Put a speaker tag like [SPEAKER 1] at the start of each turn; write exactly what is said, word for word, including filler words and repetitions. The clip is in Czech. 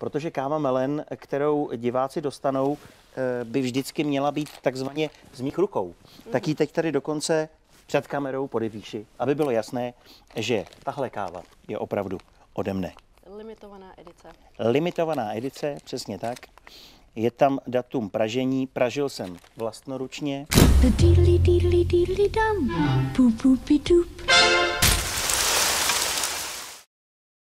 [SPEAKER 1] protože káva Melen, kterou diváci dostanou, by vždycky měla být takzvaně z mých rukou. Mm. Tak ji teď tady dokonce před kamerou podepíši, aby bylo jasné, že tahle káva je opravdu ode mne.
[SPEAKER 2] Limitovaná edice.
[SPEAKER 1] Limitovaná edice, přesně tak. Je tam datum pražení, pražil jsem vlastnoručně.